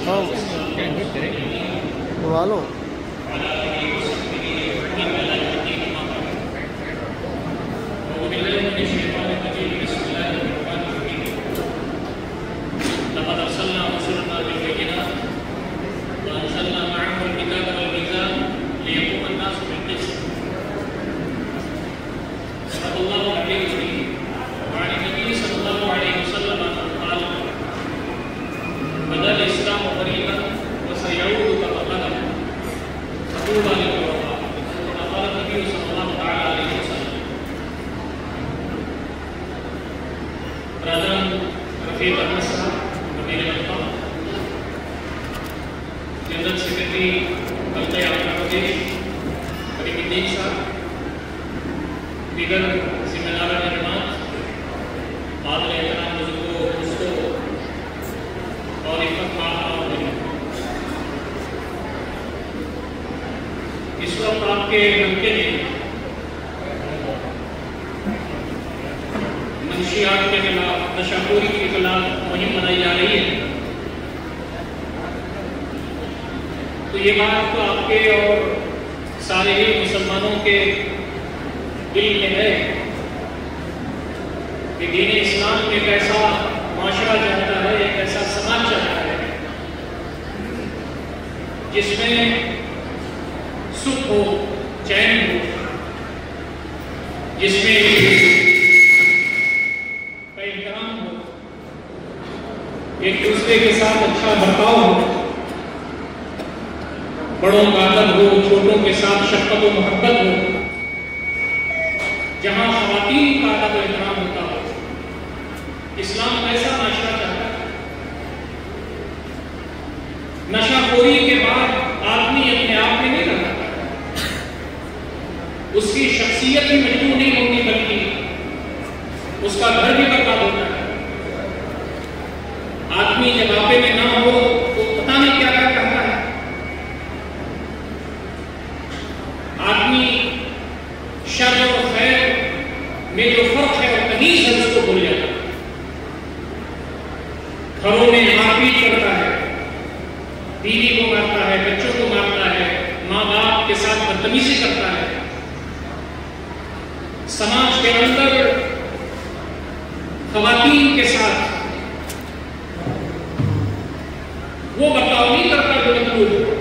वालों आपके हल्के में मंशियात के खिलाफ, नशाखोरी के खिलाफ मुहिम बनाई जा रही है। तो ये बात तो आपके और सारे ही मुसलमानों के दिल में है कि दीन इस्लाम एक ऐसा माशरा चाहता है, एक ऐसा समाज चाहता है जिसमें सुख हो, चैन हो, जिसमें एहतराम हो, एक दूसरे के साथ अच्छा बर्ताव हो, बड़ों का अदब हो, छोटों के साथ शफ़क़त और मोहब्बत हो, जहां ख़वातीन का अदब और एहतराम होता हो। इस्लाम ऐसा माशरा चाहता है। नशाखोरी के बाद आदमी अपने आप में नहीं रहता, उसकी शख्सियत ही मजबूत नहीं होती, बल्कि उसका घर भी बर्बाद होता है। आदमी जब आपे में ना हो तो पता नहीं क्या क्या करता है। आदमी शर और खैर में जो फर्क है वो कहीं से उसको भूल जाता है। घरों में मारपीट करता है, बीवी को मारता है, बच्चों को मारता है, माँ बाप के साथ बदतमीजी करता है। समाज के अंदर ख़वातीन के साथ वो बर्ताव नहीं करता जो मजबूर हो।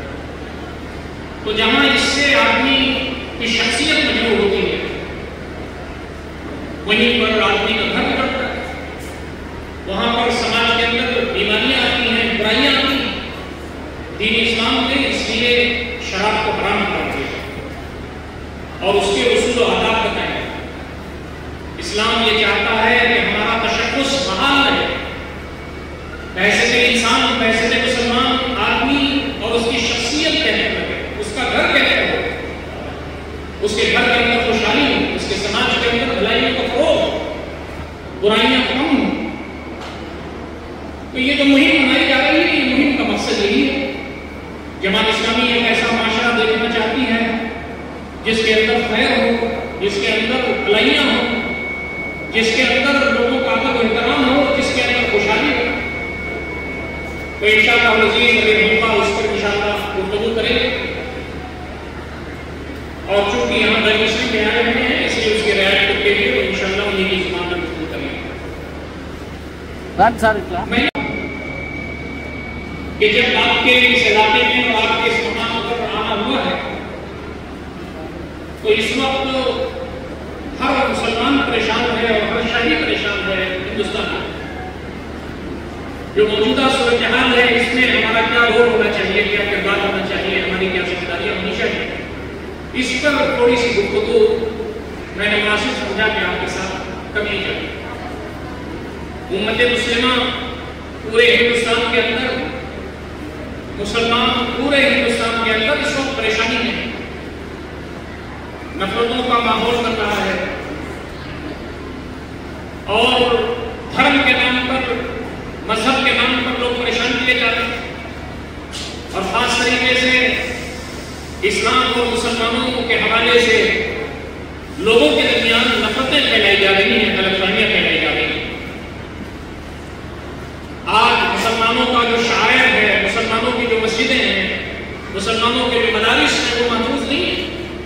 तो जहां इससे आदमी की शख्सियत मजबूर होती है, वहीं पर आदमी का घर बिगड़ता है। वहां पर समाज के अंदर बीमारियां आती हैं, बुराइयां आती हैं। दीन इस्लाम ने इसलिए शराब को हराम कर दिया और उसके उसूल और आदाब बताए। इस्लाम ये चाहता है कि हमारा तशख़्ख़ुस बहाल रहे। बहसत इंसान, बहसत मुसलमान आदमी और उसकी शख्सियत कहने लगे, उसका घर कहने लगे, उसके घर के अंदर खुशहाली हो, उसके समाज के अंदर भलाइयों का फरोग, बुराइयां कम हो। तो ये जो मुहिम बनाई जा रही है, ये मुहिम का मकसद यही है। जमात इस्लामी एक ऐसा माशरा देखना चाहती है जिसके अंदर खैर हो, जिसके अंदर भलाइयां हो, जिसके अंदर लोगों का अदब और एहतराम हो, जिसके अंदर खुशहाली हो। तो इंशाअल्लाह अज़ीज़ अगर मौका उस पर इंशाअल्लाह गुफ्तगू करेंगे। और चूंकि यहाँ दर मुस्लिम में आए हुए हैं, इसलिए उसकी रियायत करके लिए इंशाअल्लाह उन्हीं की ज़ुबान पर गुफ्तगू करेंगे। कि जब आपके इस इलाके में और आपके इस मकाम पर आना हुआ है, तो इस वक्त हर मुसलमान परेशान है और हर शहरी परेशान है हिंदुस्तान में। जो मौजूदा सूरत हाल है, इसमें हमारा क्या रोल होना चाहिए, क्या किरदार होना चाहिए, हमारी क्या जिम्मेदारियां होनी चाहिए, इस पर थोड़ी सी गुफ्तगू मैंने मुनासिब समझा कि आपके साथ करनी चाहिए। उम्मत मुस्लिमा पूरे हिंदुस्तान के अंदर, मुसलमान पूरे हिंदुस्तान के अंदर इस वक्त परेशानी में है। नफरतों का माहौल बन रहा है और धर्म के नाम पर, मजहब के नाम पर लोग परेशान किए जा रहे हैं। और खास तरीके से इस्लाम और मुसलमानों के हवाले से लोगों के दरमियान नफरतें फैलाई जा रही हैं, गलतफहमियां फैलाई जा रही हैं। आज मुसलमानों का जो शायर है, मुसलमानों के जो मदारिस हैं वो महफूज नहीं है।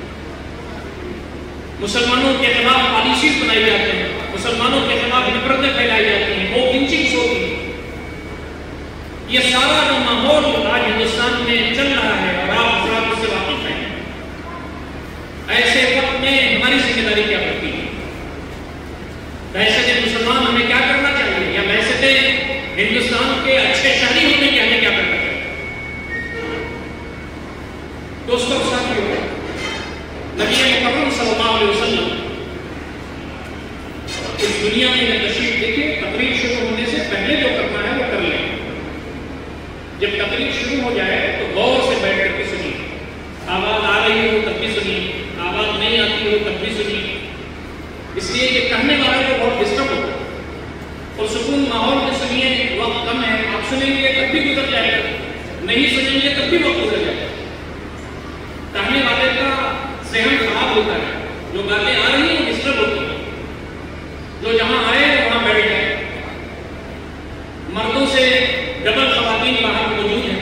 मुसलमानों के खिलाफ पॉलिसीज बनाई जाती हैं, मुसलमानों के खिलाफ नफरतें फैलाई जाती हैं, वो पिंचिंग्स होती हैं। ये सारा जो माहौल आज हिंदुस्तान में चल रहा है और आप हजरात उससे वाकिफ हैं, ऐसे वक्त में हमारी जिम्मेदारी क्या बनती है? दहशत मुसलमान हमें क्या करना चाहिए, या दहशत हिंदुस्तान के अच्छे शहरी होने के हमें क्या करना चाहिए? दोस्तों साथियों, नबी मुकर्रम सल्लल्लाहु अलैहि वसल्लम इस दुनिया में तशरीफ लेके तकरीर शुरू होने से पहले जो करना है वो कर लें। जब तकरीर शुरू हो जाए तो गौर से बैठ करके सुनिए। आवाज आ रही हो तब भी सुनिए, आवाज नहीं आती हो तब भी सुनिए, इसलिए कि कहने वाले को बहुत डिस्टर्ब होता है। और सुकून माहौल में सुनिए, वक्त कम है, आप सुनेंगे तब भी गुजर जाएगा, नहीं सुनेंगे तब भी वक्त गुजर जाएगा। कहने वाले का ज़हन खराब होता है, जो बातें आ रही हैं डिस्टर्ब होती है, जो जहां आए वहां बैठ जाए। मर्दों से डबल खवातीन बाहर मौजूद हैं,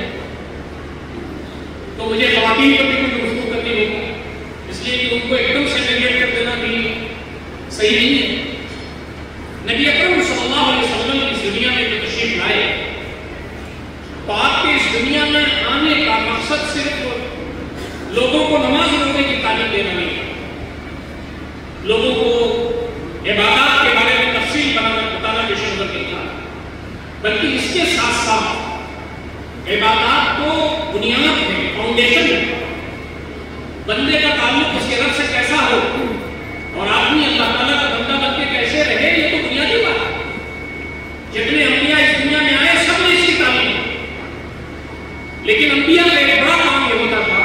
तो मुझे खवातीन पर भी कुछ गुफ्तगू करनी होगी, इसलिए कि उनको एकदम से नेगलेक्ट कर देना भी सही नहीं है। नबी अकरम सल्लल्लाहु अलैहि वसल्लम इस दुनिया में जो तशरीफ लाए, तो आपके इस दुनिया में आने का मकसद सिर्फ लोगों को नमाज पढ़ने की तालीम देना नहीं है, लोगों को इबादत के बारे में तफसील बताना विषय नहीं था, बल्कि इसके साथ साथ इबादत को बुनियाद है, फाउंडेशन है। बंदे का ताल्लुक उसके रब से कैसा हो और आदमी अल्लाह ताला का बंदा बन के कैसे रहे, ये तो बुनियादी बात है। जितने अंबिया इस दुनिया में आए सब ने इसकी तालीम दी, लेकिन अंबिया का एक बड़ा काम ये होता था,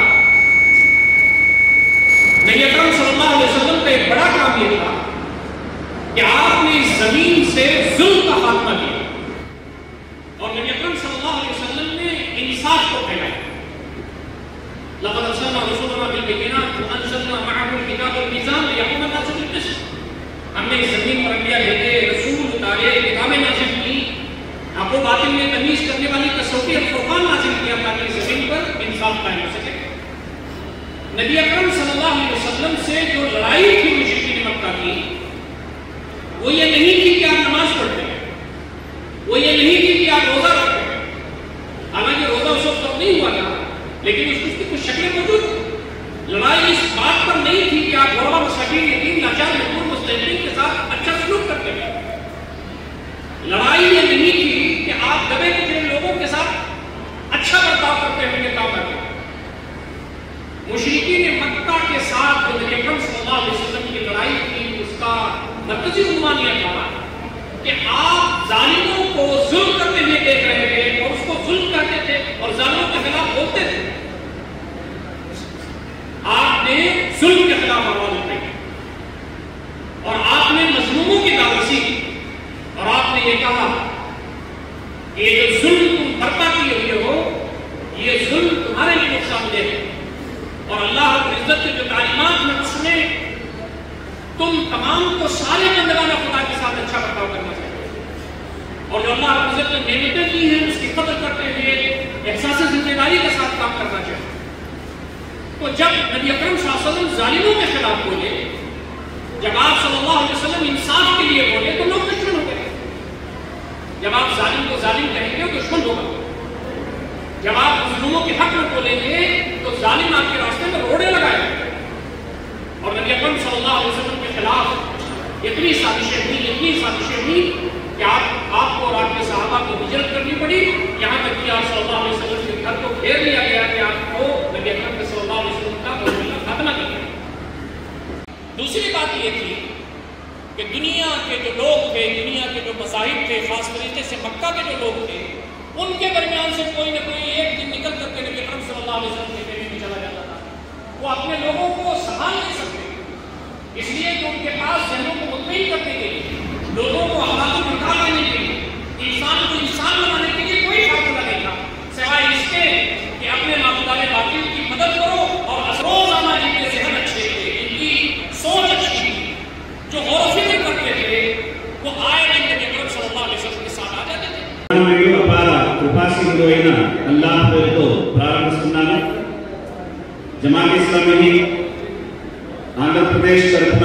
नबी अकरम सल्लल्लाहु अलैहि वसल्लम का एक बड़ा काम ये था कि आपने इस जमीन से जुल्म का खात्मा किया और नबी अकरम सल्लल्लाहु अलैहि वसल्लम ने इंसाफ को फैलाया। लक़द अरसलना रसूलना बिल-बय्यिनात व अंज़लना मअहुल किताब वल मीज़ान लियक़ूम अन-नासु बिल-क़िस्त। हमने इस जमीन पर अंबिया भेजे, रसूल उतारे, किताबें नाज़िल की, आपको बातिल में तमीज़ करने वाली कसौटी और फुरक़ान नाज़िल किया ताकि इस जमीन पर इंसाफ कायम हो सके। नबी अकरम सल्लल्लाहु अलैहि वसल्लम से जो लड़ाई थी मुशरिकीन मक्का की, वो ये नहीं थी कि आप नमाज पढ़ते हैं, वो ये नहीं थी कि आप रोजा रखते हैं। हालांकि रोजा उस वक्त नहीं हुआ था, लेकिन उसकी कुछ शक्लें मौजूद थी। लड़ाई इस बात पर नहीं थी कि आप गुरबा मसाकीन यतीम लाचार मजबूर मुस्तहीकीन के साथ अच्छा सलूक करते हैं। लड़ाई ये नहीं थी कि आप दबे कुचले लोगों के साथ अच्छा बर्ताव करते हुए काम करते हैं। मुशरिकीन मक्का के साथ जो नबी अकरम सल्लल्लाहु अलैहि वसल्लम की लड़ाई थी, उसका मरकजी उन्वान यह था कि आप जालिमों को जुल्म करते हुए देख रहे थे और उसको जुल्म करते थे और जालिमों के खिलाफ बोलते थे। आपने जुल्म के खिलाफ आवाज उठाई और आपने मजलूमों की दावसी की और आपने ये कहा कि ये जो जुल्म तुम बर्पा किए हुए हो, ये जुल्म तुम्हारे लिए नुकसानदेह है और अल्लाह रब्बुल इज्जत के जो तालीमात में उसने तुम तमाम को सारे बंदगाना खुदा के साथ अच्छा बर्ताव करना चाहिए और जो अल्लाह रब्बुल इज्जत ने नेमतें दी हैं उसकी कदर करते हुए एहसास जिम्मेदारी के साथ काम करना चाहिए। तो जब नबी अकरम सल्लल्लाहु अलैहि वसल्लम जालिमों के खिलाफ बोले, जब आप सल्लल्लाहु अलैहि वसल्लम इंसाफ के लिए बोले, तो लोग दुश्मन हो गए। जब आप जालिम को जालिम कहेंगे तो दुश्मन होगा, जब आप मजलूमों के हक में बोलेंगे तो जालिम आपके रास्ते में रोड़े लगाएंगे। और नबी अकरम सल्लल्लाहु अलैहि वसल्लम के खिलाफ इतनी साजिशें हुई कि आपको और आपके सहाबा को हिजरत करनी पड़ी, यहाँ तक कि आप सल्लल्लाहु अलैहि वसल्लम के घर को घेर लिया गया कि आपको नबी अकरम सल्लल्लाहु अलैहि वसल्लम का खात्मा करना। दूसरी बात ये थी कि दुनिया के जो लोग थे, दुनिया के जो मज़ाहिब थे, खास तरीके से मक्का के जो लोग थे, उनके दरमियान से कोई न कोई एक दिन निकल करके नबी अकरम सल्लल्लाहु अलैहि वसल्लम के बेटे में चला जाता था। वो अपने लोगों को संभाल नहीं सकते, इसलिए कि उनके पास जहनों को मुतमईन करने के लिए, लोगों को अखलाक़ बिठा देने के लिए, इंसान को इंसान बनाने के लिए कोई फार्मूला नहीं था सिवाय इसके कि अपने माबूदाने बातिल की मदद करो और रोज़ाना जिनके ज़हन अच्छे थे, इनकी सोच अच्छी थी, जो गौर व फिक्र करते थे, वो आए दिन नबी अकरम सल्लल्लाहु अलैहि वसल्लम के साथ आ जाते थे। అల్లాహ్ పేరుతో ప్రారంభిస్తున్నాను। జమాత్ ఇస్లామీ ఆంధ్రప్రదేశ్ తరఫున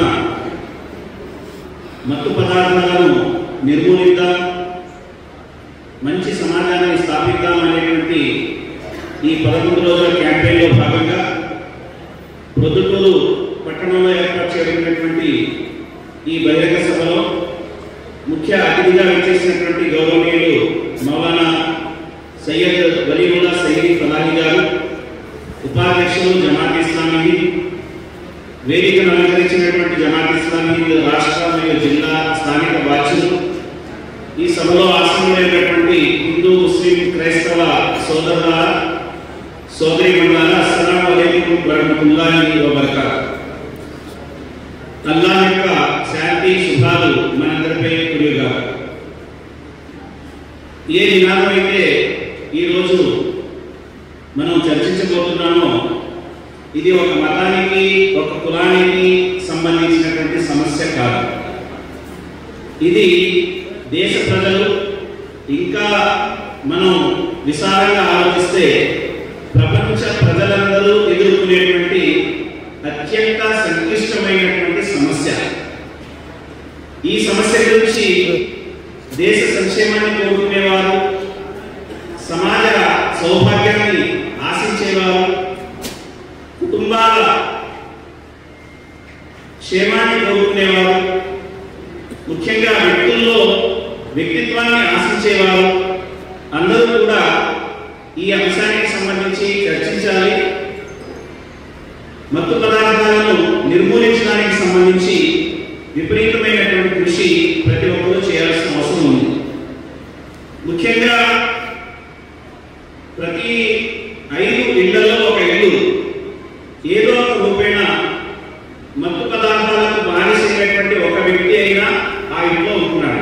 మత్తు పదార్థాలను నిర్మూలిద్దాం, మంచి సమాజాన్ని స్థాపిద్దాం అనేటువంటి ఈ 11 రోజుల క్యాంపెయిన్లో భాగంగా ప్రొద్దుటూరు పట్టణంలో ఏర్పాటు చేయబడినటువంటి ఈ బహిరంగ సభలో ముఖ్య అతిథిగా వచ్చేసినటువంటి గౌరవనీయులు మౌలానా సయ్యద్ వలీవుల్లా సయ్యద్ ఫలాహి గారు, ఉపాధ్యక్షులు జమాత్ ఇస్లామీ, వేదికను అలంకరించినటువంటి జమాత్ ఇస్లామీ రాష్ట్ర మరియు జిల్లా స్థానిక బాధ్యులు, ఈ సభలో ఆసీనులైనటువంటి హిందూ ముస్లిం క్రైస్తవ సోదరుల సోదరీమణులారా, అస్సలాము అలైకుం వరహ్మతుల్లాహి వబరకాతుహు. అల్లాహ్ యొక్క శాంతి శుభాలు మనందరిపై కురియుగా. ఏ నినాదం అయితే ఈరోజు మనం చర్చించబోతున్నామో ఇది ఒక మతానికి ఒక కులానికి సంబంధించినటువంటి సమస్య కాదు. ఇది దేశ ప్రజలు ఇంకా మనం విశాలంగా ఆలోచిస్తే ప్రపంచ ప్రజలందరూ ఎదుర్కొనేటువంటి అత్యంత సంక్లిష్టమైనటువంటి సమస్య. ఈ సమస్య గురించి దేశ సంక్షేమాన్ని కోరుకునేవారు, సమాజ సౌభాగ్యాన్ని ఆశించేవారు, కుటుంబాల క్షేమాన్ని కోరుకునేవారు, ముఖ్యంగా వ్యక్తుల్లో వ్యక్తిత్వాన్ని ఆశించేవారు అందరూ కూడా ఈ అంశానికి సంబంధించి చర్చించాలి. మత్తు పదార్థాలను నిర్మూలించడానికి సంబంధించి విపరీతమైనటువంటి కృషి ప్రతి ఒక్కరూ చేయాల్సిన అవసరం ఉంది. ముఖ్యంగా ప్రతి 5 ఇళ్లలో ఒక ఇల్లు ఏదో ఒక రూపేణ మత్తు పదార్థాలకు బానిసైనటువంటి ఒక వ్యక్తి అయినా ఆ ఇంట్లో ఉంటున్నాడు.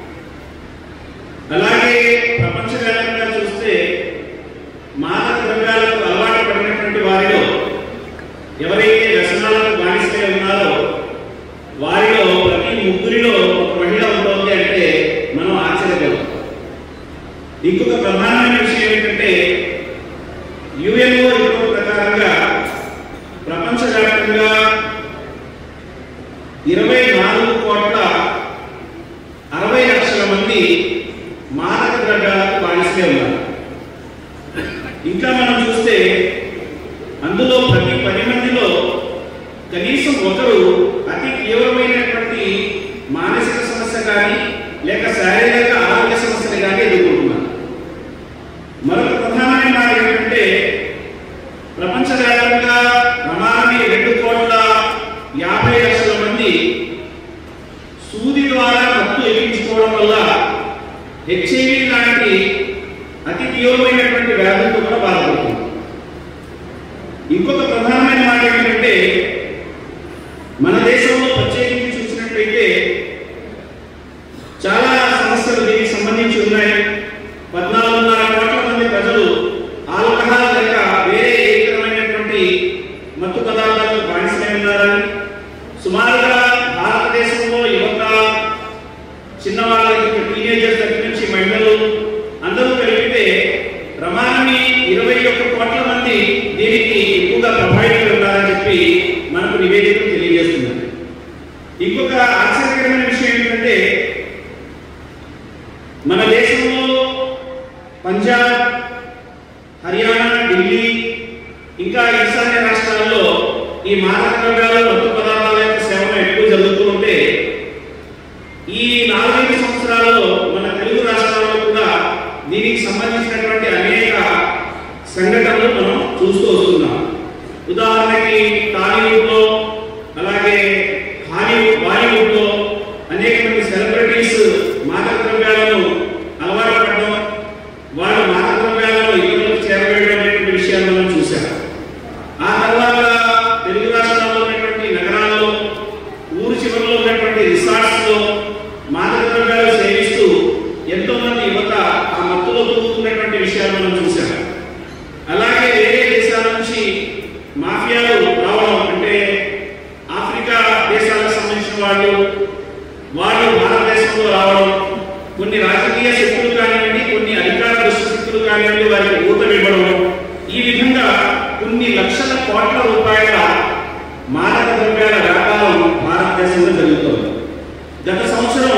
అలాగే ప్రపంచవ్యాప్తంగా చూస్తే మాదక ద్రవ్యాలకు అలవాటు పడినటువంటి వారిలో ఎవరైతే వ్యసనాలకు బానిసై ఉన్నారో వారిలో ప్రతి 3 ఒక మహిళ ఉంటుంది అంటే మనం ఆశ్చర్యపోతాం. ఇంకొక ప్రధానమైన విషయం ఏంటంటే యుఎన్ఓ రిపోర్ట్ ప్రకారంగా ప్రపంచవ్యాప్తంగా 24,60,00,000 మంది మాదక ద్రవ్యాలకు బానిసే ఉన్నారు. ఇంకా మనం చూస్తే అందులో ప్రతి 10 మందిలో కనీసం ఒకరు అతి తీవ్రమైనటువంటి మానసిక సమస్య కానీ లేక శారీరక ఆరోగ్య సమస్యలు కానీ ఎదుర్కొంటున్నారు. మరొక ప్రధానమైన మాట ఏంటంటే ప్రపంచవ్యాప్తంగా ప్రమాణి 2,50,00,000 మంది సూది ద్వారా మత్తు ఎక్కించుకోవడం వల్ల హెచ్ఐవి లాంటి అతి తీవ్రమైనటువంటి వ్యాధులతో కూడా బాధపడుతుంది. ఇంకొక ప్రధానమైన మాట ఏంటంటే మన దేశంలో ప్రత్యేకించి చూసినట్లయితే చాలా సమస్యలు దీనికి సంబంధించి ఉన్నాయి. 14.5 కోట్ల మంది ప్రజలు ఆల్కహాల్ లేక వేరే ఏ విధమైనటువంటి మత్తు పదార్థాలకు బానిసై ఉన్నారని, సుమారుగా భారతదేశంలో యువత, చిన్నవాళ్ళ టీనేజర్స్ దగ్గర నుంచి మహిళలు అందరూ కలిపితే ప్రమాణి 21 కోట్ల మంది దీనికి ఎక్కువగా ప్రభావితం ఉన్నారని చెప్పి మనకు నివేదికలు తెలియజేస్తున్నారు. ఇంకొక ఆశ్చర్యకరమైన విషయం ఏంటంటే మన దేశంలో పంజాబ్, హర్యానా, ఢిల్లీ ఇంకా ఈశాన్య రాష్ట్రాల్లో ఈ మాదక ద్రవ్యాల మత్తు పదార్థాల యొక్క సేవన ఎక్కువ జరుగుతూ ఉంటే ఈ 4-5 సంవత్సరాల్లో మన తెలుగు రాష్ట్రాల్లో కూడా దీనికి సంబంధించినటువంటి అనేక సంఘటనలు మనం చూస్తూ వస్తున్నాం. ఉదాహరణకి టాలీవుడ్లో అలాగే బాలీవుడ్లో అనేక మంది సెలబ్రిటీస్ మాదక ద్రవ్యాలను అలవాటు పడడం, వాళ్ళు మాదక ద్రవ్యాలను ఇతరులకు చేరవేయడం అనేటువంటి విషయాలు మనం చూసాం. ఆ తర్వాత తెలుగు రాష్ట్రాల్లో ఉన్నటువంటి నగరాల్లో, ఊరు చివరిలో ఉన్నటువంటి రిసార్ట్స్లో మాదక ద్రవ్యాలు సేవిస్తూ ఎంతో మంది యువత ఆ మత్తులో దూకుతున్నటువంటి విషయాలు మనం చూసాం. అలాగే వేరే దేశాల నుంచి మాఫియాలు రావడం, అంటే ఆఫ్రికా దేశాలకు సంబంధించిన వాళ్ళు భారతదేశంలో రావడం, కొన్ని రాజకీయ శక్తులు కానివ్వండి, కొన్ని అధికార దుష్ట శక్తులు కానివ్వండి వారికి ఊతమివ్వడం, ఈ విధంగా కొన్ని లక్షల కోట్ల రూపాయల మాదక ద్రవ్యాల వ్యాపారం భారతదేశంలో జరుగుతోంది. గత సంవత్సరం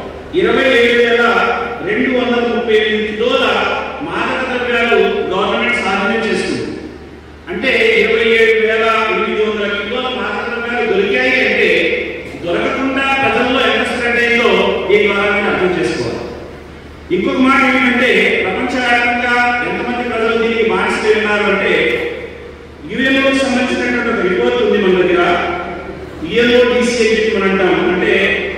27,238 కిలోల మాదక ద్రవ్యాలు గవర్నమెంట్ సాధన చేస్తుంది. అంటే 27,800 కిలోల మాదక ద్రవ్యాలు దొరికాయి అంటే దొరకకుండా ప్రజల్లో ఎంత స్ప్రెడ్ అయిందో ఈ ద్వారా అర్థం చేసుకోవాలి. ఇంకొక మాట ఏంటంటే ప్రపంచవ్యాప్తంగా ఎంతమంది ప్రజలు దీనికి బానిసలు ఉన్నారు అంటే యుఎన్ఓకి సంబంధించినటువంటి ఒక రిపోర్ట్ ఉంది మన దగ్గర. UNODC అని చెప్పి మనం అంటాం. అంటే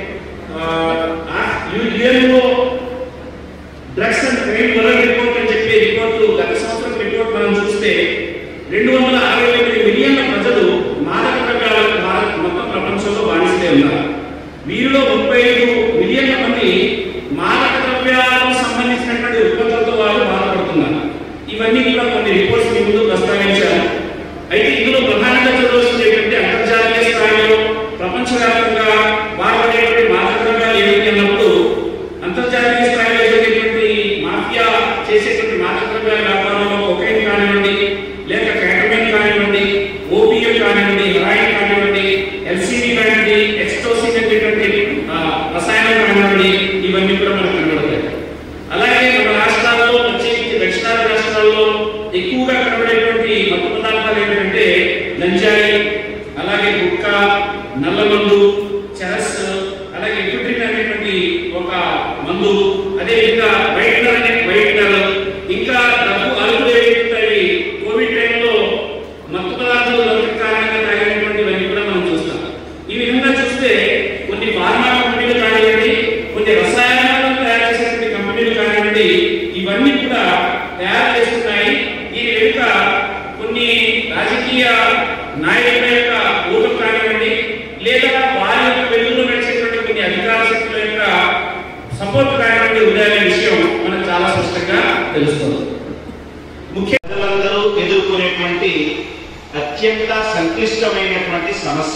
UNO drugs and crime world report అని చెప్పే రిపోర్ట్ గత సంవత్సరం రిపోర్ట్ మనం చూస్తే 268 మిలియన్ల ప్రజలు మాదక ద్రవ్యాలకు మొత్తం ప్రపంచంలో బానిసలే ఉన్నారు. వీరిలో 35 మిలియన్ల మంది మాదక ద్రవ్యాలకు సంబంధించినటువంటి ఉత్పత్తులతో వాళ్ళు బాధపడుతున్నారు. ఇవన్నీ కూడా కొన్ని రిపోర్ట్స్ మీ ముందు ప్రస్తావించారు. అయితే ఇందులో ప్రధానంగా చూడవలసింది ఏంటంటే అంతర్జాతీయ స్థాయిలో ప్రపంచవ్యాప్తంగా వాడబడేటువంటి మాదక ద్రవ్యాలు ఏమిటి అన్నప్పుడు అంతర్జాతీయ స్థాయిలో జరిగేటువంటి మాఫియా చేసేటువంటి మాదక ద్రవ్యాల వ్యాపారంలో కొకైన్ కానివ్వండి, లేక కేటమైన్ కానివ్వండి, ఓపియం కానివ్వండి, హెరాయిన్ కానివ్వండి, ఎల్సిడి కానివ్వండి, ఎక్స్టోసిన్ అనేటువంటి రసాయనం కానివ్వండి, ఇవన్నీ కూడా మనకు కనబడతాయి. అలాగే మన రాష్ట్రాల్లో ప్రత్యేకించి దక్షిణాది రాష్ట్రాల్లో ఎక్కువగా కనబడేటువంటి మత్తు పదార్థాలు ఏంటంటే గంజాయి, అలాగే గుట్కా, నల్లమందు, చెరస్, అలాగే ఎఫెడ్రిన్ అనేటువంటి ఒక మందు, అదేవిధంగా వైట్నర్, ఇంకా డబ్బు అలుపులు ఏవైతే కోవిడ్ టైంలో మత్తు పదార్థాలు దొరకక కారణంగా తాగినటువంటివన్నీ కూడా మనం చూస్తాం. ఈ విధంగా చూస్తే కొన్ని ఫార్మా కంపెనీలు కానివ్వండి, కొన్ని రసాయనాలను తయారు చేసేటువంటి కంపెనీలు కానివ్వండి, ఇవన్నీ కూడా తయారు చేస్తున్నాయి. దీని వెనుక కొన్ని రాజకీయ నాయకుల యొక్క ఊహం కానివ్వండి, లేదా వారి యొక్క వెలుగులో నడిచేటువంటి కొన్ని అధికార శక్తుల యొక్క సపోర్ట్ కానివ్వండి ఉందనే విషయం మనకు చాలా స్పష్టంగా తెలుస్తుంది. ముఖ్య ప్రజలందరూ ఎదుర్కొనేటువంటి అత్యంత సంక్లిష్టమైనటువంటి సమస్య.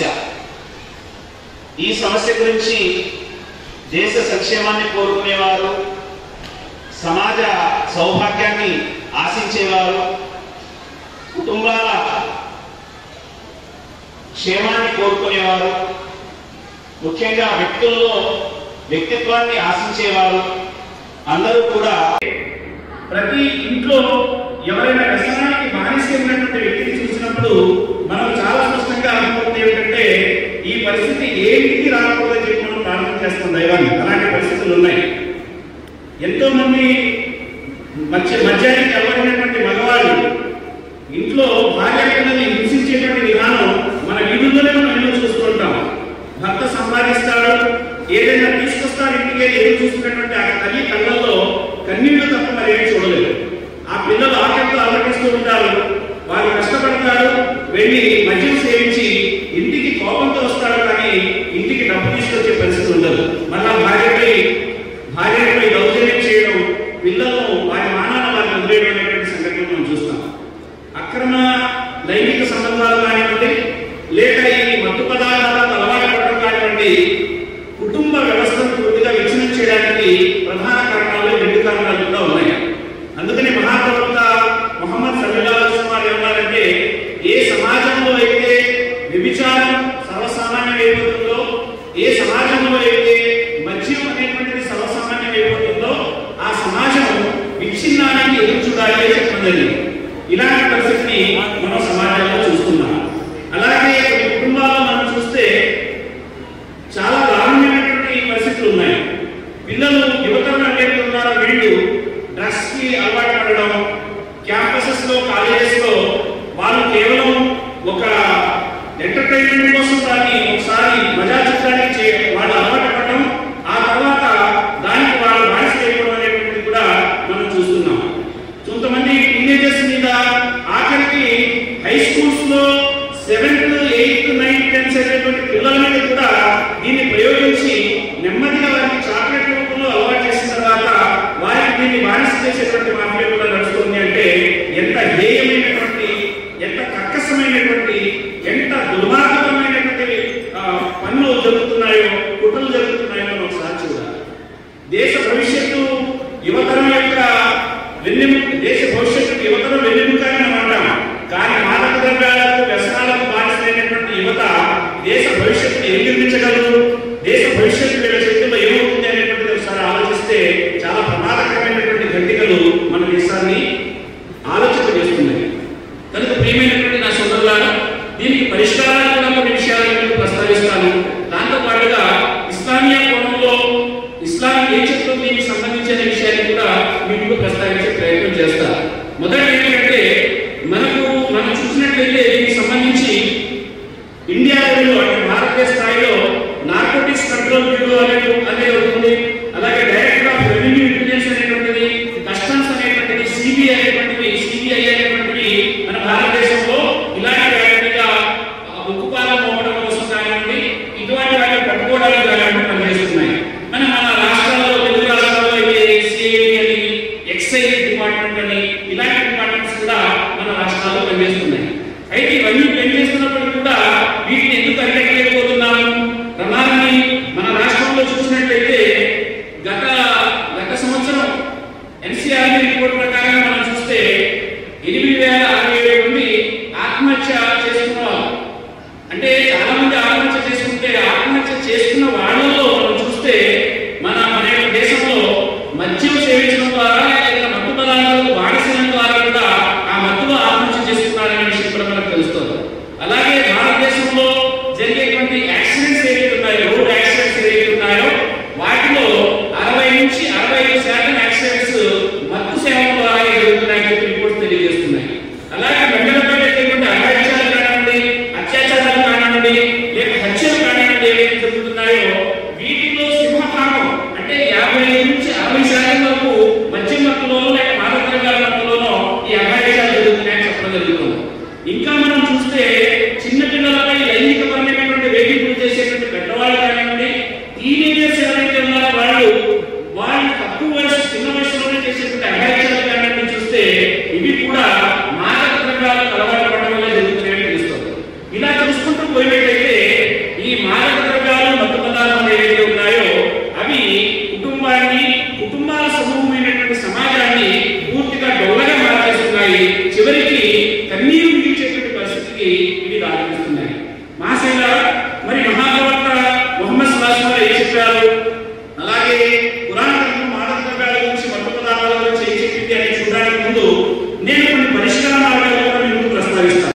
ఈ సమస్య గురించి దేశ సంక్షేమాన్ని కోరుకునేవారు, సమాజ సౌభాగ్యాన్ని ఆశించేవారు, కుటుంబాల క్షేమాన్ని కోరుకునేవారు, ముఖ్యంగా వ్యక్తుల్లో వ్యక్తిత్వాన్ని ఆశించేవారు అందరూ కూడా ప్రతి ఇంట్లో ఎవరైనా వ్యసనానికి బానిస ఉన్నటువంటి వ్యక్తిని చూసినప్పుడు మనం చాలా స్పష్టంగా అర్థమవుతుంది ఏంటంటే ఈ పరిస్థితి ఏంటికి రాకూడదని చెప్పి మనం ప్రార్థన చేస్తాం దైవాన్ని. అలాంటి పరిస్థితులు ఉన్నాయి. ఎంతో మంది మధ్యానికి అలవడినటువంటి మగవాళ్ళు ఇంట్లో భార్య పిల్లల్ని హింసించేటువంటి విధానం మన వీధుల్లోనే మనం ఎన్నో చూస్తుంటాం. భర్త సంపాదిస్తాడు, ఏదైనా తీసుకొస్తాడు, ఇంటికి ఎదురు చూస్తున్నటువంటి ఆ తల్లి కళ్ళల్లో కన్నీళ్లు తప్ప మరి ఏమి చూడలేదు. ఆ పిల్లలు ఆకలితో అలవటిస్తూ ఉంటారు, వారు కష్టపడతారు, వెళ్ళి మద్యం సేవించి ఇంటికి కోపంతో వస్తాడు, కానీ ఇంటికి డబ్బు తీసుకొచ్చే పరిస్థితి ఉండదు. మళ్ళా భార్యపై దౌర్జన్యం చేయడం, పిల్లలను వారి మానాన్ని వారిని వదిలేయడం అనేటువంటి సంఘటనలు మనం చూస్తాం. అక్రమ లైంగిక సంబంధాలు కానివ్వండి, లేక ఈ మత్తు పదార్థాలకు అలవాటు పడడం కానివ్వండి, కుటుంబ వ్యవస్థను పూర్తిగా విచ్ఛిన్నం చేయడానికి ప్రధాన కారణాలు 2 కారణాలు కూడా ఉన్నాయి. అందుకని మహాప్రవక్త ముహమ్మద్ సల్లల్లాహు అలైహి వసల్లం ఏమన్నారంటే ఏ సమాజంలో అయితే వ్యభిచారం సర్వసామాన్యం అయిపోతుందో, ఏ సమాజంలో అయితే మద్యం అనేటువంటిది సర్వసామాన్యం అయిపోతుందో ఆ సమాజం విచ్ఛిన్నానికి ఎదురు చూడాలి అని చెప్పండి. ఇలాంటి పరిస్థితిని మనం సమాజంలో చూస్తున్నాం. అలాగే కొన్ని కుటుంబాల్లో మనం చూస్తే చాలా దారుణమైనటువంటి పరిస్థితులు ఉన్నాయి. పిల్లలు యువతరం ఏదైతే ఉన్నారో వీళ్ళు డ్రగ్స్ కి అలవాటు పడడం, క్యాంపసెస్ లో కాలేజెస్ లో వాళ్ళు కేవలం ఒక ఎంటర్టైన్మెంట్ కోసం దాన్ని ఒకసారి మజా చూడడానికి వాళ్ళు అలవాటు పడడం, ఆ తర్వాత దానికి వాళ్ళు బానిస అయిపోవడం అనేటువంటిది కూడా మనం చూస్తున్నాం. కొంతమంది టీనేజర్స్ మీద ఆఖరికి హై స్కూల్స్ లో 7th, 8th, 9th, 10th చదివేటువంటి పిల్లల మీద కూడా దీన్ని ప్రయోగించి నెమ్మదిగా వారికి చాక్లెట్ రూపంలో అలవాటు చేసిన తర్వాత వారికి దీన్ని బానిస చేసేటువంటి మాఫియా కూడా నడుస్తుంది. అంటే ఎంత హేయమైనటువంటి, ఎంత కక్కసమైనటువంటి, ఎంత దుర్మార్గమైనటువంటి పనులు జరుగుతున్నాయో, కుట్రలు జరుగుతున్నాయో మనం ఒకసారి చూడాలి. దేశ భవిష్యత్తు యువతరం యొక్క దేశ భవిష్యత్తు యువతరం వెన్నెముకని మనం అంటాం, కానీ ఏంటంటే మనం చూసినట్లయితే దీనికి సంబంధించి ఇండియా లెవెల్లో అంటే భారతదేశ స్థాయిలో నార్కోటిక్స్ కంట్రోల్ బ్యూరో అనేది ఉంటుంది. అలాగే డైరెక్టర్ ఆఫ్ రెవెన్యూ ఇంటెలిజెన్స్ అనేటువంటిది, కస్టమ్స్ అనేటువంటిది, సిబిఐ అనేటువంటివి మన భారతదేశంలో ఇలాంటి వాటిగా ఉక్కుపాలం మోపడం కోసం కానివ్వండి, ఇటువంటి వాటిని పట్టుకోవడానికి కానివ్వండి పనిచేస్తున్నాయి. మన రాష్ట్రాల్లో, తెలుగు రాష్ట్రాల్లో అయితే సిఐడి అని, ఎక్సైజ్ డిపార్ట్మెంట్ అని ఇలాంటి డిపార్ట్మెంట్స్ కూడా మన రాష్ట్రాల్లో పనిచేస్తున్నాయి. అయితే ఇవన్నీ పనిచేస్తున్నప్పుడు కూడా వీటిని ఎందుకు అరికట్టలేకపోతున్నాము? ప్రమాదాన్ని మన రాష్ట్రంలో చూసినట్లయితే గత సంవత్సరం ఎన్సీఆర్బీ రిపోర్ట్ ప్రకారం మనం చూస్తే 8,067 మంది ఆత్మహత్య చేసుకున్నారు. అంటే చాలా మంది ఆత్మహత్య చేసుకుంటే ఆత్మహత్య చేసుకున్న వాళ్ళలో మనం చూస్తే మన యొక్క దేశంలో మద్యం సేవించడం ద్వారా లేదా మత్తు పదార్థాలు బానిసడం ద్వారా కూడా ఆ మత్తులో ఆత్మహత్య చేసుకున్నారనే విషయం కూడా మనకు తెలుస్తుంది. అలాగే భారతదేశంలో జరిగేటువంటి యాక్సిడెంట్స్ ఏవైతే ఉన్నాయో, రోడ్ యాక్సిడెంట్స్ ఏవైతే ఉన్నాయో వాటిలో 60 నుంచి 65% యాక్సిడెంట్స్ మత్తు సేవల ద్వారా జరుగుతున్నాయని చెప్పి రిపోర్ట్స్ తెలియజేస్తున్నాయి. అలాగే మహిళలపై జరిగేటువంటి అఘాయిత్యాలు కానివ్వండి, అత్యాచారాలు కానివ్వండి, లేక హత్యలు కానివ్వండి ఏవైతే జరుగుతున్నాయో వీటిలో సింహభాగం అంటే 55 నుంచి 60% వరకు మద్యం మత్తులోనో లేక మాదక ద్రవ్యాల మత్తులోనో ఈ అఘాయిత్యాలు జరుగుతున్నాయని చెప్పడం జరుగుతుంది. ఇంకా మనం చూస్తే చిన్న పిల్లలపై లైంగికపరమైనటువంటి వేధింపులు చేసేటువంటి పెద్దవాళ్ళు కానివ్వండి, టీనేజర్స్ ఎవరైతే ఉన్నారో వాళ్ళు తక్కువ వయసు, చిన్న వయసులోనే చేసేటువంటి అఘాయిత్యాలు కానివ్వండి చూస్తే ఇవి కూడా మాదక ద్రవ్యాలకు అలవాటు పడడం వల్ల జరుగుతున్నాయని తెలుస్తుంది. ఇలా చూసుకుంటూ పోయినట్లయితే ఈ మాదక ద్రవ్యాలు, మత్తు పదార్థాలు ఏవైతే ఉన్నాయో అవి కుటుంబాల సమూహమైనటువంటి సమాజాన్ని పూర్తిగా డొల్లగా మార్చేస్తున్నాయి. చివరికి కన్నీరు మిగిల్చేటువంటి పరిస్థితికి ఇవి దారితీస్తున్నాయి. మహాశైల మరి మహాప్రవక్త ముహమ్మద్ సల్లల్లాహు అలైహి వసల్లం ఏం చెప్పారు, అలాగే ఖురాన్ గ్రంథం మాదక ద్రవ్యాల గురించి, మత్తు పదార్థాల గురించి ఏం చెప్పింది అనేది చూడడానికి ముందు నేను కొన్ని పరిష్కార మార్గాలు కూడా మీకు ప్రస్తావిస్తాను.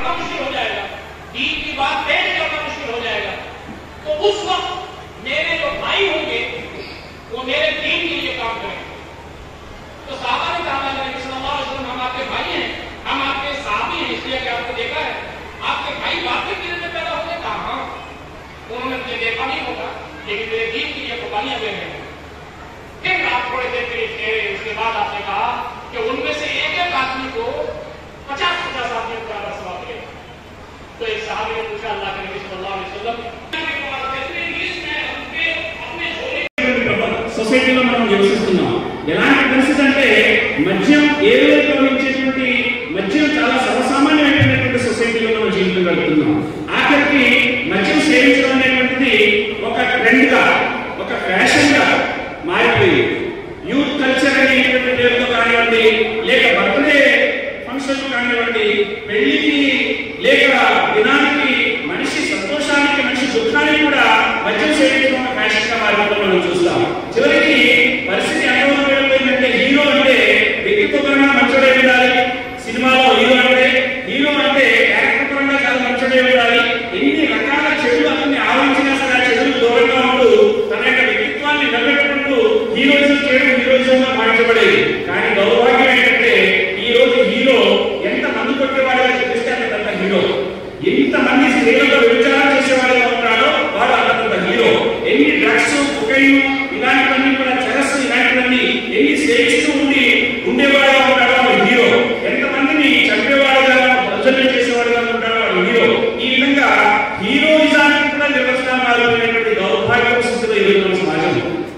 देखा नहीं होगा, लेकिन मेरे दीन के लिए कुर्बानियां दे रहे हैं। फिर आप थोड़ी देर के लिए ठहरे, उसके बाद आपने कहा कि उनमें से एक आदमी को 50-50 आदमी का सवाब मिलेगा। तो एक साहबी ने पूछा अल्लाह के नबी सल्लल्लाहु अलैहि वसल्लम సొసైటీలో మనం నివసిస్తున్నాం. ఎలాంటి పరిస్థితి అంటే మద్యం ప్రవహించేటువంటి మద్యం చాలా సర్వసామాన్యమైనటువంటి సొసైటీలో మనం జీవితం గడుపుతున్నాం. ఆఖరికి మద్యం సేవించడం అనేటువంటిది ఒక ట్రెండ్ గా, ఒక ఫ్యాషన్ గా మారిపోయింది. యూత్ కల్చర్ అనేటువంటి పేరుతో కానివ్వండి, లేక బర్త్డే ఫంక్షన్ కానివ్వండి, పెళ్లికి లేక దినానికి, మనిషి సంతోషానికి, మనిషి దుఃఖానికి కూడా మద్యం సేవించడం ఒక ఫ్యాషన్ గా మారిపోవడం మనం చూస్తాం. చివరికి పరిస్థితి ఎంతవరకు వెళ్ళిపోయిందంటే హీరో అంటే వ్యక్తిత్వపరంగా మంచోడే ఉండాలి, సినిమాలో హీరో అంటే క్యారెక్టర్ పరంగా చాలా మంచోడే ఉండాలి. ఎన్ని రకాల చెడులు అతన్ని ఆవరించినా సరే చెడులు దూరంగా ఉంటూ తన యొక్క వ్యక్తిత్వాన్ని నిలబెట్టుకుంటూ హీరోయిజం చేయడం హీరోయిజంగా మార్చబడేది. కానీ దౌర్భాగ్యం ఏంటంటే ఈ రోజు హీరో ఎంత మంది కొట్టేవాడుగా చూపిస్తే అంత హీరో, ఎంతమంది స్త్రీలతో వ్యభిచారం చేసేవాడుగా ఉంటాడో వాడు అంత హీరో. ఎన్ని డ్రగ్స్, కొకైన్ ఇలాంటివన్నీ కూడా, చెరస్ ఇలాంటివన్నీ ఎన్ని సేవిస్తూ ఉండేవాడుగా ఉంటాడో వాడు హీరో. ఎంతమందిని చంపేవాడుగా, ప్రజలు చేసేవాడుగా ఉంటాడో వాడు హీరో. ఈ విధంగా హీరోయిజానికి కూడా నిర్వచనాలు దౌర్భాగ్య స్థితిలో ఈరోజు సమాజం.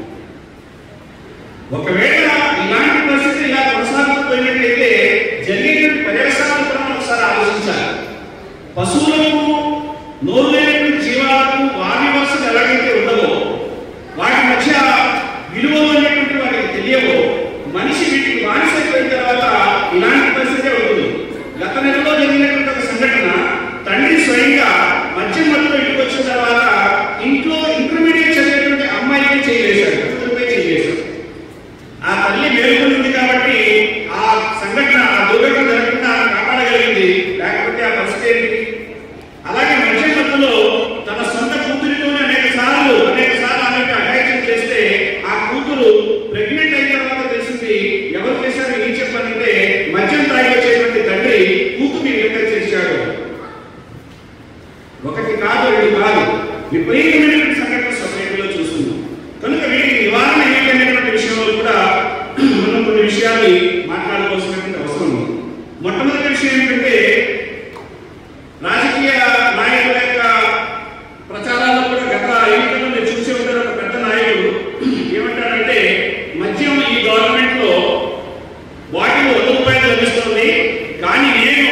ఒకవేళ ఇలాంటి పరిస్థితి ఇలా కొనసాగుతున్నట్లయితే జరిగేటువంటి పర్యవసానాలు కూడా మనం ఒకసారి ఆలోచించాలి. పశువులకు, నోరు లేనటువంటి జీవాలకు వాటి వరుసలు ఎలాగైతే ఉండవో, వాటి మధ్య విలువలు అనేటువంటి వాటికి తెలియవో, మనిషి వీటికి బానిసైపోయిన తర్వాత ఇలాంటి పరిస్థితే ఉంటుంది. గత నెలలో జరిగినటువంటి ఒక సంఘటన, తండ్రి స్వయంగా మద్యం మత్తులో ఇంటికి వచ్చిన తర్వాత ఇంట్లో ఇంటర్మీడియట్ చదివేటువంటి అమ్మాయికి చేయలేశాడు, కూతురుపై చేయలేశాడు. ఆ తల్లి మేలుకొనింది కాబట్టి ఆ సంఘటన, ఆ దుర్ఘటన జరగకుండా కాపాడగలిగింది. లేకపోతే ఆ పరిస్థితి ఏంటి? అలాగే మద్యం మత్తులో తన సొంత కూతురితోనే అనేక సార్లు ఆమెకు అఘాయిత్యం చేస్తే ఆ కూతురు ప్రెగ్నెంట్ అయిన తర్వాత తెలిసింది. ఎవరు చేశారు, ఏం చెప్పారంటే మద్యం తాగి వచ్చే విపరీతమైనటువంటి సంఘటన సొసైటీలో చూస్తున్నాం. కనుక వీటికి నివారణ ఏంటనేటువంటి విషయంలో కూడా మనం కొన్ని విషయాన్ని మాట్లాడుకోవాల్సినటువంటి అవసరం ఉంది. మొట్టమొదటి విషయం ఏంటంటే రాజకీయ నాయకుల యొక్క ప్రచారాల్లో కూడా గత ఎన్నికల్లో మీరు చూసే ఉంటారు. ఒక పెద్ద నాయకుడు ఏమంటాడంటే మద్యం ఈ గవర్నమెంట్ లో బాటిల్ 100 రూపాయలు లభిస్తుంది, కానీ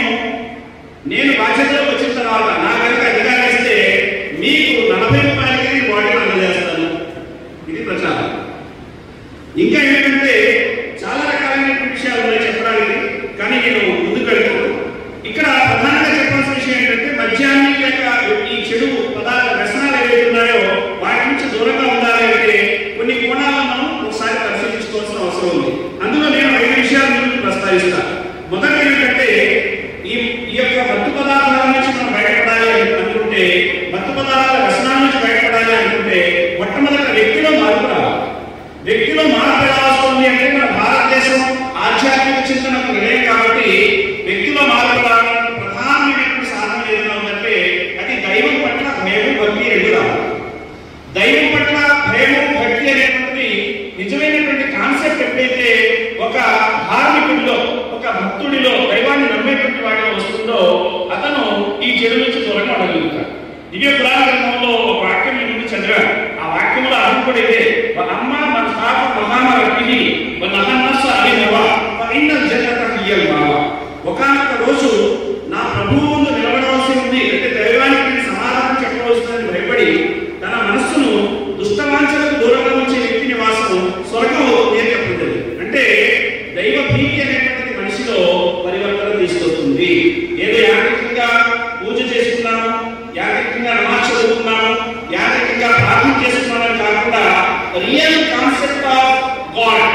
నేను బాధ్యతలోకి వచ్చిన తర్వాత నా కనుక అధికారం ఇస్తే మీకు 40 రూపాయలకి బాటిల్ అందజేస్తాను. ఇది ప్రచారం. ఇంకా ఏంటంటే చాలా రకాలైనటువంటి విషయాలు ఉన్నాయి చెప్పడానికి, కానీ నేను ముందుకు వెళ్తాను. ఇక్కడ ప్రధానంగా చెప్పాల్సిన విషయం ఏంటంటే మద్యాన్ని లేక ఈ చెడు పదార్థ వ్యసనాలు ఏవైతే ఉన్నాయో వాటి నుంచి దూరంగా ఉండాలి అంటే కొన్ని కోణాలను మనం ఒకసారి పరిశీలించుకోవాల్సిన అవసరం ఉంది. అందులో నేను 5 విషయాల గురించి ప్రస్తావిస్తాను. మొదటి ఏంటంటే ఈ యొక్క మత్తు పదార్థాల నుంచి మనం బయటపడాలి అనుకుంటే, మత్తు పదార్థాల వ్యసనాల నుంచి బయటపడాలి అనుకుంటే మొట్టమొదటి వ్యక్తిలో మార్పు రావాలి. వ్యక్తిలో మార్పు ఎలా వస్తుంది అంటే మన భారతదేశం ఆధ్యాత్మిక చింతనకు నిలయం కాబట్టి వ్యక్తిలో మార్పు రావడానికి ప్రధానమైనటువంటి సాధనం ఏదైనా ఉందంటే అది దైవం పట్ల భయం భక్తి రెండు రావాలి. దైవం పట్ల భయం భక్తి అనేటువంటి నిజమైనటువంటి కాన్సెప్ట్ ఎప్పుడైతే ఒక ధార్మికుడిలో ఒక భక్తుడిలో దైవాన్ని నమ్మేటువంటి వాడిలో వస్తుందో అతను ఈ చెడు నుంచి దూరంగా ఉండగలుగుతాడు. దివ్య పురాణ గ్రంథంలో ఒక వాక్యం ముందు చదివాడు. ఆ వాక్యంలో అర్థం కూడా ఇదే, అమ్మ మన పాప మహామరక్కిని నహన్నస్సు అభినవ ఇన్నల్ జగత హియల్ బావ. ఒకానొక రోజు నా ప్రభువు ముందు నిలబడవలసి ఉంది అంటే దైవానికి సమాధానం చెప్పవలసిందని భయపడి తన మనస్సును దుష్టవాంఛలకు దూరంగా ఉంచే వ్యక్తి నివాసం స్వర్గం అవుతుంది చెప్పలేదు. అంటే దైవ భీతి అనేటువంటిది మనిషిలో పరివర్తన తీసుకొస్తుంది. ఏదో యాంత్రికంగా పూజ చేసుకున్నాము, యాంత్రికంగా నమాజ్ చదువుకున్నాము, యాంత్రికంగా ప్రార్థన చేసుకున్నామని కాకుండా real concept of God,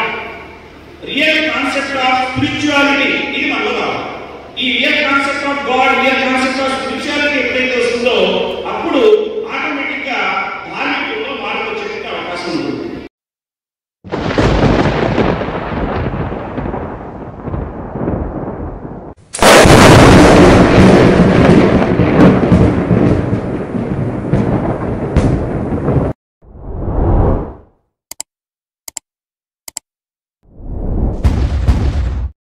real concept of spirituality ఇది మనలో కావాలి. ఈ real concept of God, real